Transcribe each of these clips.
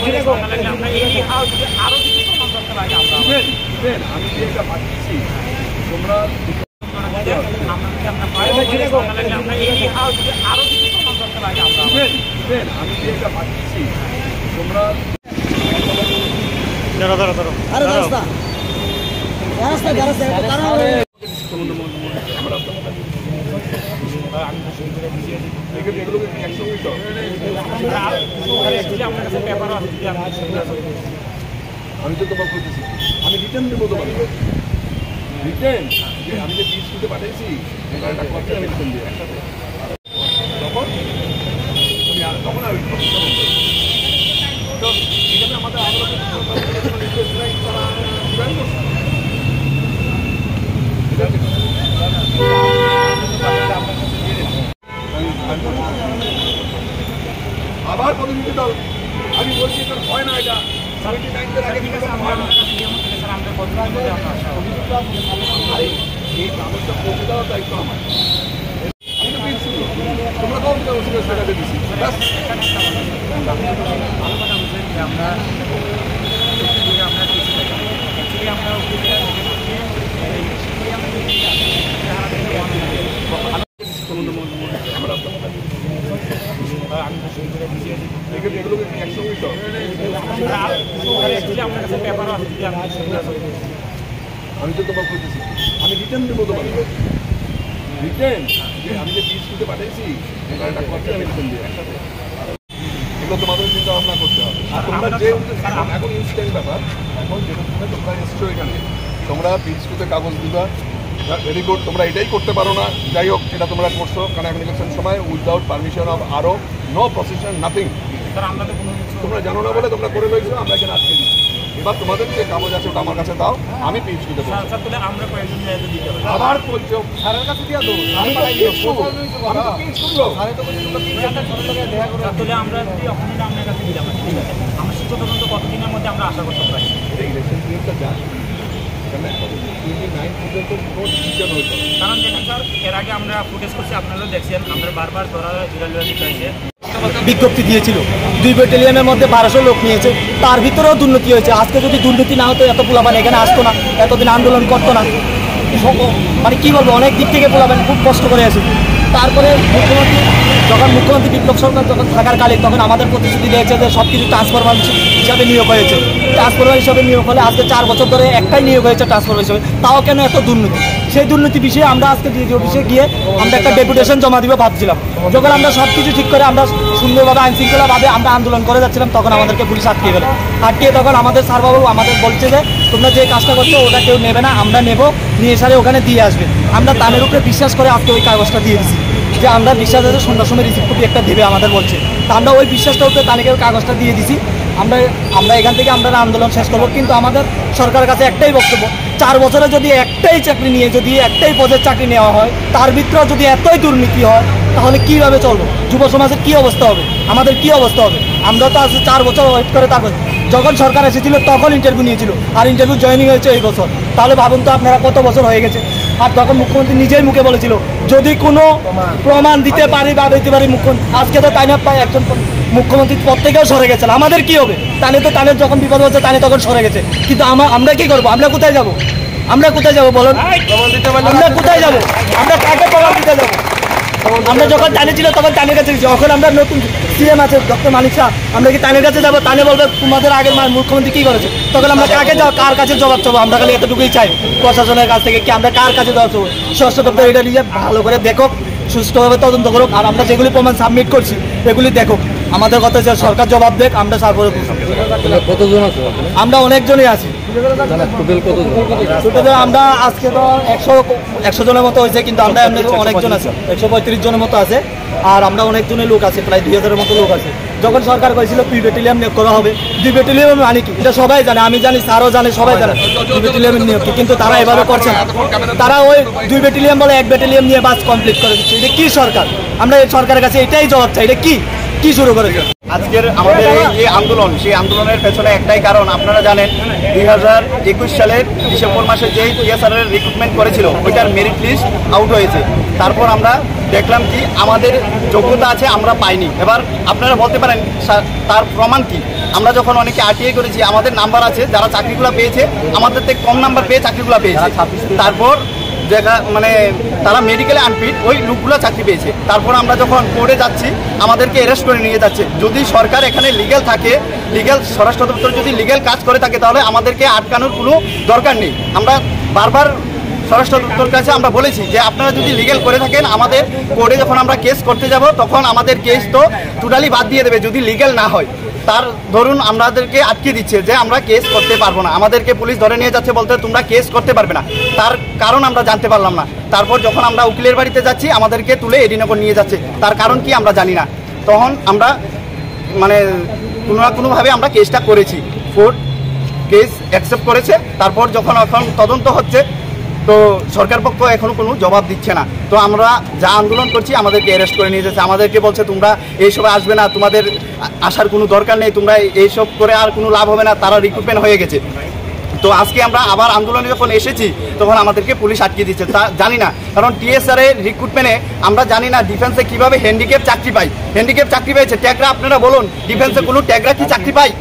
আমি যে এটা পাচ্ছি তোমরা আমি যে এটা পাচ্ছি তোমরা আমি তো তোমার বলতেছি আমি রিটার্ন দেবো তোমার রিটার্ন যে আমি যে পিস দিতে পাঠাইছি একটা খরচা রিটার্ন দিয়ে তখন তখন আর তো এখানে আমাদের আবার প্রতিনিধি দল আমি বলছি এটা হয় না এটা 79 আগে এই কাগজটা পৌঁছে দেওয়ার দায়িত্ব আমার তোমরা কম টাকাতে দিচ্ছি আমি তো তোমার বলতেছি আমি রিটার্ন দেবো তোমার রিটার্ন যে আমি যে পিস দিতে পাঠাইছি একটা খরচা রিটার্ন দিয়ে এগুলো তোমাদের চিন্তা ভাবনা করতে হবে আর তোমরা যে এখন ইনস্ট্যান্ট ব্যাপার এখন যেটা তোমরা এসছো এখানে তোমরা পিস দিতে কাগজ দিবা ভেরি গুড তোমরা এটাই করতে পারো না যাই হোক এটা তোমরা করছো কারণ এখন ইলেকশন সময় উইদাউট পারমিশন অফ আরও নো প্রসেশন নাথিং তোমরা জানো না বলে তোমরা করে রয়েছো আমরা এখানে আটকে দিচ্ছি এবার তোমাদের যে কাগজ আছে ওটা আমার কাছে দাও আমি পিস দিতে পারবো আবার বলছো স্যারের কাছে দিয়ে দেবো আমরা যদি আপনার কাছে দিলাম ঠিক আছে আমরা শিক্ষক তদন্ত কতদিনের মধ্যে আমরা আশা করতে পারি ইলেকশন পিরিয়ডটা যায় কারণ দেখেন স্যার এর আগে আমরা ফুটেজ করছি আপনারাও দেখছেন আমরা বারবার ধরা দিতে হয়েছে বিজ্ঞপ্তি দিয়েছিল 2 ব্যাটালিয়নের মধ্যে 1200 লোক নিয়েছে তার ভিতরেও দুর্নীতি হয়েছে আজকে যদি দুর্নীতি না হতো এত পোলাপান এখানে আসতো না এতদিন আন্দোলন করতো না মানে কী বলবো অনেক দিক থেকে পোলাপান খুব কষ্ট করে আছে তারপরে মুখ্যমন্ত্রী বিপ্লব সরকার যখন থাকার কালে তখন আমাদের প্রতিশ্রুতি দিয়েছে যে সব কিছু ট্রান্সফরমার হিসাবে নিয়োগ হয়েছে ট্রান্সফরমার হিসাবে নিয়োগ হলে আজকে 4 বছর ধরে একটাই নিয়োগ হয়েছে ট্রান্সফরমার হিসাবে তাও কেন এত দুর্নীতি সেই দুর্নীতি বিষয়ে আমরা আজকে ডিজি অফিসে গিয়ে আমরা একটা ডেপুটেশন জমা দিব ভাবছিলাম যখন আমরা সব কিছু ঠিক করে আমরা সুন্দরভাবে আইনশৃঙ্খলাভাবে আমরা আন্দোলন করে যাচ্ছিলাম তখন আমাদেরকে পুলিশ আটকিয়ে গেল আটকিয়ে তখন আমাদের স্যারবাবু আমাদের বলছে যে তোমরা যে কাজটা করছো ওটা কেউ নেবে না আমরা নেব নিয়ে সারে ওখানে দিয়ে আসবে আমরা তাদের উপরে বিশ্বাস করে আজকে ওই কাগজটা দিয়ে দিচ্ছি যে আমরা বিশ্বাস আছে সন্ধ্যার সময় রিসিভ কপি একটা দেবে আমাদের বলছে তা আমরা ওই বিশ্বাসটা উপরে তাদেরকে কাগজটা দিয়ে দিছি আমরা এখান থেকে আমরা আন্দোলন শেষ করবো কিন্তু আমাদের সরকারের কাছে একটাই বক্তব্য 4 বছরে যদি একটাই চাকরি নিয়ে যদি একটাই পদের চাকরি নেওয়া হয় তার ভিতরে যদি এতই দুর্নীতি হয় তাহলে কীভাবে চলবো যুব সমাজের কী অবস্থা হবে আমাদের কি অবস্থা হবে আমরা তো আজ 4 বছর ওয়েট করে তারপর যখন সরকার এসেছিল তখন ইন্টারভিউ নিয়েছিল আর ইন্টারভিউ জয়েনিং হয়েছে এই বছর তাহলে ভাবুন তো আপনারা কত বছর হয়ে গেছে আর তখন মুখ্যমন্ত্রী নিজেই মুখে বলেছিল যদি কোনো প্রমাণ দিতে পারি বা দিতে পারি মুখ্যমন্ত্রী আজকে তো তাই না প্রায় একজন মুখ্যমন্ত্রী পদ থেকেও সরে গেছেন আমাদের কি হবে তাহলে তো তাদের যখন বিপদ হচ্ছে তাহলে তখন সরে গেছে কিন্তু আমরা কি করবো আমরা কোথায় যাবো বলুন আমরা কোথায় যাবো আমরা কাকে প্রমাণ দিতে যাবো আমরা যখন টানে ছিল তখন টানের কাছে যখন আমরা নতুন সিএম আছে ডক্টর মানিক শাহ আমরা কি টানের কাছে যাবো টানে বলবে তোমাদের আগের মুখ্যমন্ত্রী কী করেছে তখন আমরা কাকে যাবো কার কাছে জবাব চাবো আমরা খালি এতটুকুই চাই প্রশাসনের কাছ থেকে কি আমরা কার কাছে জবাব চাবো স্বাস্থ্য দপ্তর এটা নিয়ে ভালো করে দেখো সুষ্ঠুভাবে তদন্ত করুক আর আমরা যেগুলি প্রমাণ সাবমিট করছি এগুলি দেখো আমাদের কথা যে সরকার জবাব দেখ আমরা তারপরে কতজন আছে আমরা অনেকজনই আছি টোটাল আমরা আজকে তো 100 জনের মতো হয়েছে কিন্তু আমরা অনেকজন আছে 135 জনের মতো আছে আর আমরা অনেকজনের লোক আছে প্রায় 2000-এর মতো লোক আছে যখন সরকার করেছিল 2 ব্যাটালিয়ন নিয়োগ করা হবে 2 ব্যাটালিয়ন মানে কি এটা সবাই জানে আমি জানি স্যারও জানে সবাই জানে 2 ব্যাটালিয়ন নিয়োগ কিন্তু তারা এভাবে করছে না তারা ওই 2 ব্যাটালিয়ন বলে 1 ব্যাটালিয়ন নিয়ে বাস কমপ্লিট করে দিচ্ছে এটা কি সরকার আমরা এই সরকারের কাছে এটাই জবাব চাই এটা কি শুরু করেছে আজকের আমাদের এই আন্দোলন সেই আন্দোলনের পেছনে একটাই কারণ আপনারা জানেন 2021 সালের ডিসেম্বর মাসে যেই টিএসআরের রিক্রুটমেন্ট করেছিল ওইটার মেরিট লিস্ট আউট হয়েছে তারপর আমরা দেখলাম কি আমাদের যোগ্যতা আছে আমরা পাইনি এবার আপনারা বলতে পারেন তার প্রমাণ কি আমরা যখন অনেকে আরটিআই করেছি, আমাদের নাম্বার আছে, যারা চাকরিগুলো পেয়েছে আমাদের থেকে কম নাম্বার পেয়ে চাকরিগুলো পেয়েছে। তারপর দেখা মানে তারা মেডিকেলে আনফিট, ওই লোকগুলো চাকরি পেয়েছে। তারপর আমরা যখন কোর্টে যাচ্ছি আমাদেরকে অ্যারেস্ট করে নিয়ে যাচ্ছে। যদি সরকার এখানে লিগ্যাল থাকে, লিগ্যাল স্বরাষ্ট্র দপ্তর যদি লিগ্যাল কাজ করে থাকে তাহলে আমাদেরকে আটকানোর কোনো দরকার নেই। আমরা বারবার স্বরাষ্ট্র দপ্তরের কাছে আমরা বলেছি যে আপনারা যদি লিগ্যাল করে থাকেন, আমাদের কোর্টে যখন আমরা কেস করতে যাব তখন আমাদের কেস তো টোটালি বাদ দিয়ে দেবে যদি লিগ্যাল না হয়। তার ধরুন আমাদেরকে আটকে দিচ্ছে যে আমরা কেস করতে পারবো না, আমাদেরকে পুলিশ ধরে নিয়ে যাচ্ছে বলতে তোমরা কেস করতে পারবে না। তার কারণ আমরা জানতে পারলাম না। তারপর যখন আমরা উকিলের বাড়িতে যাচ্ছি আমাদেরকে তুলে এডিনগর নিয়ে যাচ্ছে, তার কারণ কি আমরা জানি না। তখন আমরা মানে কোনো না কোনোভাবে আমরা কেসটা করেছি, কোর্ট কেস অ্যাকসেপ্ট করেছে। তারপর যখন এখন তদন্ত হচ্ছে তো সরকার পক্ষ এখনো কোনো জবাব দিচ্ছে না। তো আমরা যা আন্দোলন করছি আমাদেরকে অ্যারেস্ট করে নিয়ে যাচ্ছে, আমাদেরকে বলছে তোমরা এইসবে আসবে না, তোমাদের আসার কোনো দরকার নেই, তোমরা এইসব করে আর কোনো লাভ হবে না, তারা রিক্রুটমেন্ট হয়ে গেছে। তো আজকে আমরা আবার আন্দোলনে যখন এসেছি তখন আমাদেরকে পুলিশ আটকে দিচ্ছে, তা জানি না। কারণ টিএসআর এর রিক্রুটমেন্টে আমরা জানি না ডিফেন্সে কীভাবে হ্যান্ডিক্যাপ চাকরি পাই। হ্যান্ডিক্যাপ চাকরি পেয়েছে, ট্যাগরা আপনারা বলুন ডিফেন্সে কোনো ট্যাগরা কি চাকরি পাই?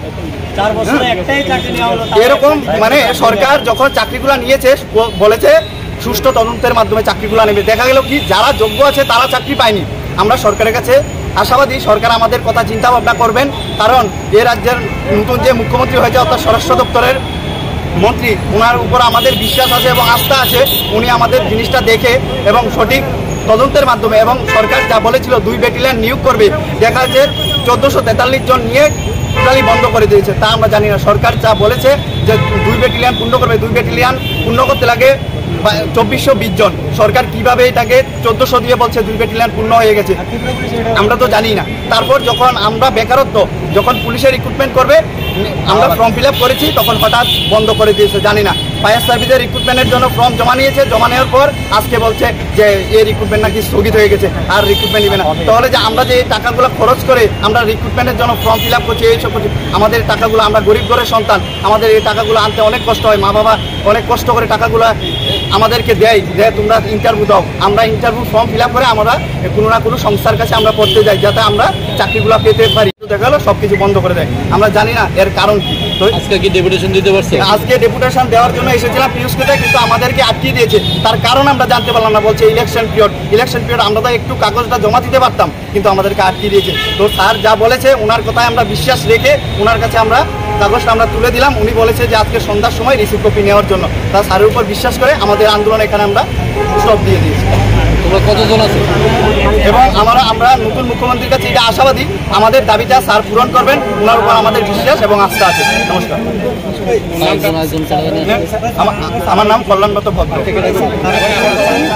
এরকম মানে সরকার যখন চাকরিগুলো নিয়েছে বলেছে সুষ্ঠু তদন্তের মাধ্যমে চাকরিগুলো নেবে, দেখা গেল কি যারা যোগ্য আছে তারা চাকরি পায়নি। আমরা সরকারের কাছে আশাবাদী সরকার আমাদের কথা চিন্তা ভাবনা করবেন, কারণ এ রাজ্যের নতুন যে মুখ্যমন্ত্রী হয়েছে অর্থাৎ স্বরাষ্ট্র দপ্তরের মন্ত্রী, ওনার উপর আমাদের বিশ্বাস আছে এবং আস্থা আছে। উনি আমাদের জিনিসটা দেখে এবং সঠিক তদন্তের মাধ্যমে এবং সরকার যা বলেছিল 2 ব্যাটালিয়ন নিয়োগ করবে, দেখা যাচ্ছে 1443 জন নিয়ে টোটালি বন্ধ করে দিয়েছে। তা আমরা জানি না, সরকার যা বলেছে যে 2 ব্যাটালিয়ন পূর্ণ করবে, 2 ব্যাটালিয়ন পূর্ণ করতে লাগে 2420 জন। সরকার কিভাবে এটাকে 1400 দিয়ে বলছে 2 ব্যাটালিয়ন পূর্ণ হয়ে গেছে, আমরা তো জানি না। তারপর যখন আমরা বেকারত্ব যখন পুলিশের রিক্রুটমেন্ট করবে আমরা ফর্ম ফিল আপ করেছি তখন হঠাৎ বন্ধ করে দিয়েছে, জানি না। ফায়ার সার্ভিসের রিক্রুটমেন্টের জন্য ফর্ম জমা নিয়েছে, জমা নেওয়ার পর আজকে বলছে যে এই রিক্রুটমেন্ট নাকি স্থগিত হয়ে গেছে, আর রিক্রুটমেন্ট নেবে না। তাহলে যে আমরা যে টাকাগুলো খরচ করে আমরা রিক্রুটমেন্টের জন্য ফর্ম ফিল আপ করছি, এইসব করছি, আমাদের টাকাগুলো, আমরা গরিব ঘরের সন্তান, আমাদের এই টাকাগুলো আনতে অনেক কষ্ট হয়। মা বাবা অনেক কষ্ট করে টাকাগুলো আমাদেরকে দেয় যে তোমরা ইন্টারভিউ দাও। আমরা ইন্টারভিউ ফর্ম ফিল আপ করে আমরা কোনো না কোনো সংস্থার কাছে আমরা পড়তে যাই যাতে আমরা চাকরিগুলো পেতে পারি। দেখা গেলো সব কিছু বন্ধ করে দেয়, আমরা জানি না এর কারণ কি। তো আজকে কি ডেপুটেশন দিতে পারছে? আজকে ডেপুটেশন দেওয়ার জন্য এসেছিলাম পিউসকেতে, কিন্তু আমাদেরকে আটকিয়ে দিয়েছে। তার কারণ আমরা জানতে পারলাম না, বলছে ইলেকশন পিরিয়ড। আমরা তো একটু কাগজটা জমা দিতে পারতাম, কিন্তু আমাদেরকে আটকিয়ে দিয়েছে। তো স্যার যা বলেছে ওনার কথায় আমরা বিশ্বাস রেখে ওনার কাছে আমরা কাগজটা আমরা তুলে দিলাম। উনি বলেছে যে আজকে সন্ধ্যার সময় রিসিভ কপি নেওয়ার জন্য। তা স্যারের উপর বিশ্বাস করে আমাদের আন্দোলন এখানে আমরা স্টপ দিয়ে দিয়েছি। তোমরা কতজন আছো? এবং আমরা নতুন মুখ্যমন্ত্রীর কাছে এটা আশাবাদী, আমাদের দাবিটা স্যার পূরণ করবেন, ওনার উপর আমাদের বিশ্বাস এবং আস্থা আছে। নমস্কার। একজন আমার নাম কল্যাণগত ভদ্র।